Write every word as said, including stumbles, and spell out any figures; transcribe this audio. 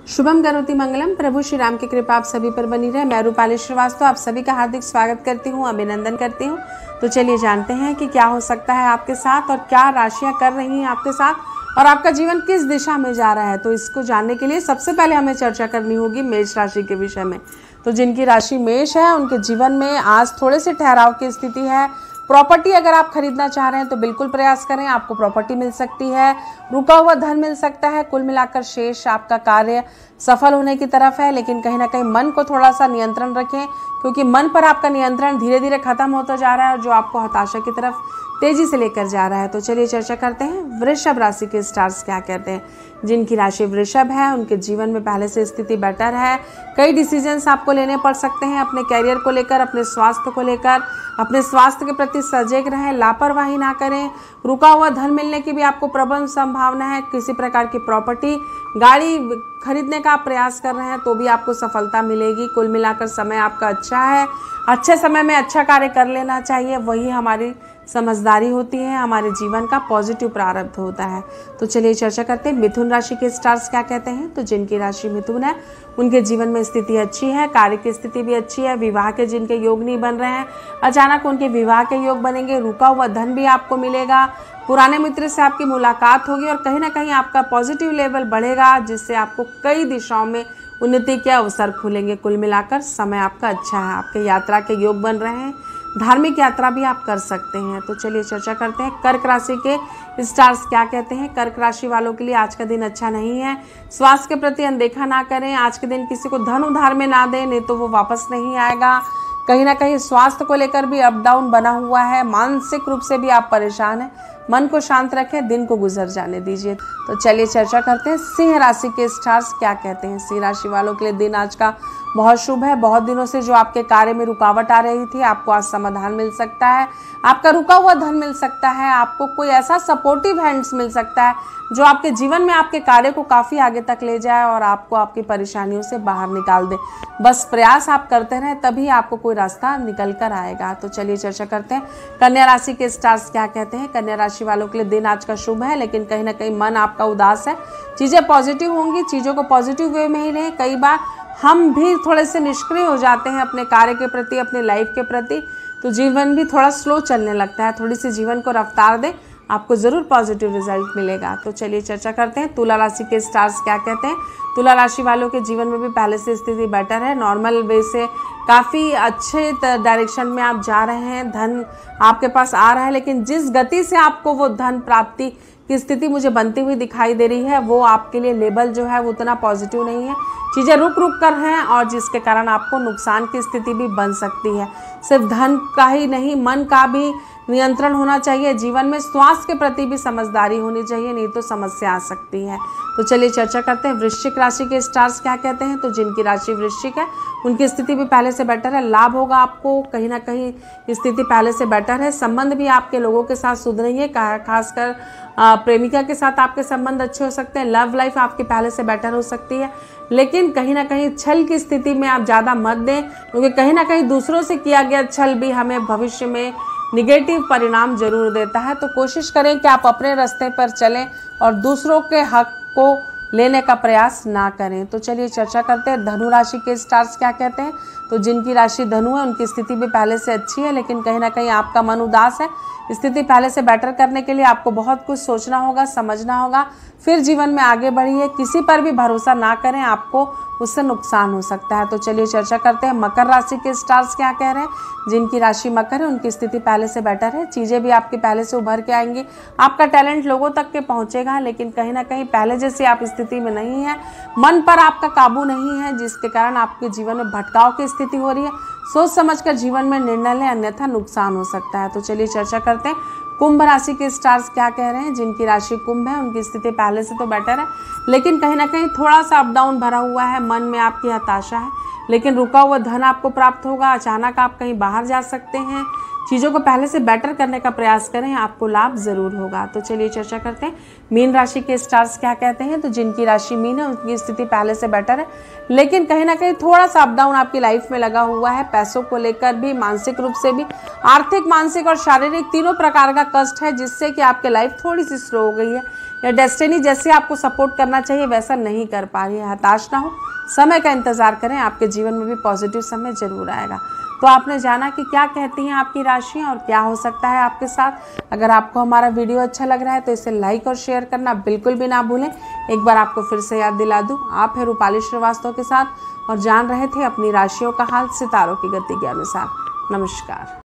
शुभम करोति मंगलम। प्रभु श्री राम की कृपा आप सभी पर बनी रहे। मैं रूपाली श्रीवास्तव आप सभी का हार्दिक स्वागत करती हूँ, अभिनंदन करती हूँ। तो चलिए जानते हैं कि क्या हो सकता है आपके साथ और क्या राशियां कर रही हैं आपके साथ और आपका जीवन किस दिशा में जा रहा है। तो इसको जानने के लिए सबसे पहले हमें चर्चा करनी होगी मेष राशि के विषय में। तो जिनकी राशि मेष है उनके जीवन में आज थोड़े से ठहराव की स्थिति है। प्रॉपर्टी अगर आप खरीदना चाह रहे हैं तो बिल्कुल प्रयास करें, आपको प्रॉपर्टी मिल सकती है, रुका हुआ धन मिल सकता है। कुल मिलाकर शेष आपका कार्य सफल होने की तरफ है, लेकिन कहीं ना कहीं मन को थोड़ा सा नियंत्रण रखें, क्योंकि मन पर आपका नियंत्रण धीरे धीरे खत्म होता जा रहा है और जो आपको हताशा की तरफ तेजी से लेकर जा रहा है। तो चलिए चर्चा करते हैं वृषभ राशि के स्टार्स क्या कहते हैं। जिनकी राशि वृषभ है उनके जीवन में पहले से स्थिति बेटर है। कई डिसीजंस आपको लेने पड़ सकते हैं अपने कैरियर को लेकर, अपने स्वास्थ्य को लेकर। अपने स्वास्थ्य के प्रति सजग रहें, लापरवाही ना करें। रुका हुआ धन मिलने की भी आपको प्रबल संभावना है। किसी प्रकार की प्रॉपर्टी, गाड़ी खरीदने का आप प्रयास कर रहे हैं तो भी आपको सफलता मिलेगी। कुल मिलाकर समय आपका अच्छा है। अच्छे समय में अच्छा कार्य कर लेना चाहिए, वही हमारी समझदारी होती है, हमारे जीवन का पॉजिटिव प्रारंभ होता है। तो चलिए चर्चा करते हैं मिथुन राशि के स्टार्स क्या कहते हैं। तो जिनकी राशि मिथुन है उनके जीवन में स्थिति अच्छी है, कार्य की स्थिति भी अच्छी है। विवाह के जिनके योग नहीं बन रहे हैं अचानक उनके विवाह के योग बनेंगे। रुका हुआ धन भी आपको मिलेगा। पुराने मित्र से आपकी मुलाकात होगी और कहीं ना कहीं आपका पॉजिटिव लेवल बढ़ेगा, जिससे आपको कई दिशाओं में उन्नति के अवसर खुलेंगे। कुल मिलाकर समय आपका अच्छा है। आपके यात्रा के योग बन रहे हैं, धार्मिक यात्रा भी आप कर सकते हैं। तो चलिए चर्चा करते हैं कर्क राशि के स्टार्स क्या कहते हैं। कर्क राशि वालों के लिए आज का दिन अच्छा नहीं है। स्वास्थ्य के प्रति अनदेखा ना करें। आज के दिन किसी को धन उधार में ना दें, नहीं तो वो वापस नहीं आएगा। कहीं ना कहीं स्वास्थ्य को लेकर भी अप डाउन बना हुआ है। मानसिक रूप से भी आप परेशान हैं। मन को शांत रखें, दिन को गुजर जाने दीजिए। तो चलिए चर्चा करते हैं सिंह राशि के स्टार्स क्या कहते हैं। सिंह राशि वालों के लिए दिन आज का बहुत शुभ है। बहुत दिनों से जो आपके कार्य में रुकावट आ रही थी आपको आज समाधान मिल सकता है। आपका रुका हुआ धन मिल सकता है। आपको कोई ऐसा सपोर्टिव हैंड्स मिल सकता है जो आपके जीवन में आपके कार्य को काफी आगे तक ले जाए और आपको आपकी परेशानियों से बाहर निकाल दे। बस प्रयास आप करते रहें, तभी आपको कोई रास्ता निकल कर आएगा। तो चलिए चर्चा करते हैं कन्या राशि के स्टार्स क्या कहते हैं। कन्या राशि वालों के लिए दिन आज का शुभ है, लेकिन कहीं ना कहीं मन आपका उदास है। चीजें पॉजिटिव होंगी, चीजों को पॉजिटिव वे में ही लें। कई बार हम भी थोड़े से निष्क्रिय हो जाते हैं अपने कार्य के प्रति, अपने लाइफ के प्रति, तो जीवन भी थोड़ा स्लो चलने लगता है। थोड़ी सी जीवन को रफ्तार दें, आपको जरूर पॉजिटिव रिजल्ट मिलेगा। तो चलिए चर्चा करते हैं तुला राशि के स्टार्स क्या कहते हैं। तुला राशि वालों के जीवन में भी पहले से स्थिति बेटर है। नॉर्मल वे से काफ़ी अच्छे डायरेक्शन में आप जा रहे हैं। धन आपके पास आ रहा है, लेकिन जिस गति से आपको वो धन प्राप्ति की स्थिति मुझे बनती हुई दिखाई दे रही है वो आपके लिए लेवल जो है वो उतना पॉजिटिव नहीं है। चीज़ें रुक रुक कर हैं और जिसके कारण आपको नुकसान की स्थिति भी बन सकती है। सिर्फ धन का ही नहीं, मन का भी नियंत्रण होना चाहिए। जीवन में स्वास्थ्य के प्रति भी समझदारी होनी चाहिए, नहीं तो समस्या आ सकती है। तो चलिए चर्चा करते हैं वृश्चिक राशि के स्टार्स क्या कहते हैं। तो जिनकी राशि वृश्चिक है उनकी स्थिति भी पहले से बेटर है। लाभ होगा आपको, कहीं ना कहीं स्थिति पहले से बेटर है। संबंध भी आपके लोगों के साथ सुधरेंगे, खासकर प्रेमिका के साथ आपके संबंध अच्छे हो सकते हैं। लव लाइफ आपकी पहले से बेटर हो सकती है, लेकिन कहीं ना कहीं छल की स्थिति में आप ज़्यादा मत दें, क्योंकि कहीं ना कहीं दूसरों से किया गया छल भी हमें भविष्य में निगेटिव परिणाम जरूर देता है। तो कोशिश करें कि आप अपने रास्ते पर चलें और दूसरों के हक को लेने का प्रयास ना करें। तो चलिए चर्चा करते हैं धनु राशि के स्टार्स क्या कहते हैं। तो जिनकी राशि धनु है उनकी स्थिति भी पहले से अच्छी है, लेकिन कहीं ना कहीं आपका मन उदास है। स्थिति पहले से बेटर करने के लिए आपको बहुत कुछ सोचना होगा, समझना होगा, फिर जीवन में आगे बढ़िए। किसी पर भी भरोसा ना करें, आपको उससे नुकसान हो सकता है। तो चलिए चर्चा करते हैं मकर राशि के स्टार्स क्या कह रहे हैं। जिनकी राशि मकर है उनकी स्थिति पहले से बेटर है। चीज़ें भी आपकी पहले से उभर के आएंगी। आपका टैलेंट लोगों तक के पहुंचेगा, लेकिन कहीं ना कहीं पहले जैसी आप स्थिति में नहीं है। मन पर आपका काबू नहीं है, जिसके कारण आपके जीवन में भटकाव की स्थिति हो रही है। सोच समझकर जीवन में निर्णय लें, अन्यथा नुकसान हो सकता है। तो चलिए चर्चा करते हैं कुंभ राशि के स्टार्स क्या कह रहे हैं। जिनकी राशि कुंभ है उनकी स्थिति पहले से तो बेटर है, लेकिन कहीं ना कहीं थोड़ा सा अप डाउन भरा हुआ है। मन में आपकी हताशा है, लेकिन रुका हुआ धन आपको प्राप्त होगा। अचानक आप कहीं बाहर जा सकते हैं। चीज़ों को पहले से बेटर करने का प्रयास करें, आपको लाभ ज़रूर होगा। तो चलिए चर्चा करते हैं मीन राशि के स्टार्स क्या कहते हैं। तो जिनकी राशि मीन है उनकी स्थिति पहले से बेटर है, लेकिन कहीं ना कहीं थोड़ा सा अप डाउन आपकी लाइफ में लगा हुआ है। पैसों को लेकर भी, मानसिक रूप से भी, आर्थिक, मानसिक और शारीरिक तीनों प्रकार का कष्ट है, जिससे कि आपकी लाइफ थोड़ी सी स्लो हो गई है या डेस्टिनी जैसे आपको सपोर्ट करना चाहिए वैसा नहीं कर पा रही है। हताश ना हो, समय का इंतजार करें, आपके जीवन में भी पॉजिटिव समय जरूर आएगा। तो आपने जाना कि क्या कहती हैं आपकी राशियां और क्या हो सकता है आपके साथ। अगर आपको हमारा वीडियो अच्छा लग रहा है तो इसे लाइक और शेयर करना बिल्कुल भी ना भूलें। एक बार आपको फिर से याद दिला दूं, आप है रूपाली श्रीवास्तव के साथ और जान रहे थे अपनी राशियों का हाल सितारों की गति के अनुसार। नमस्कार।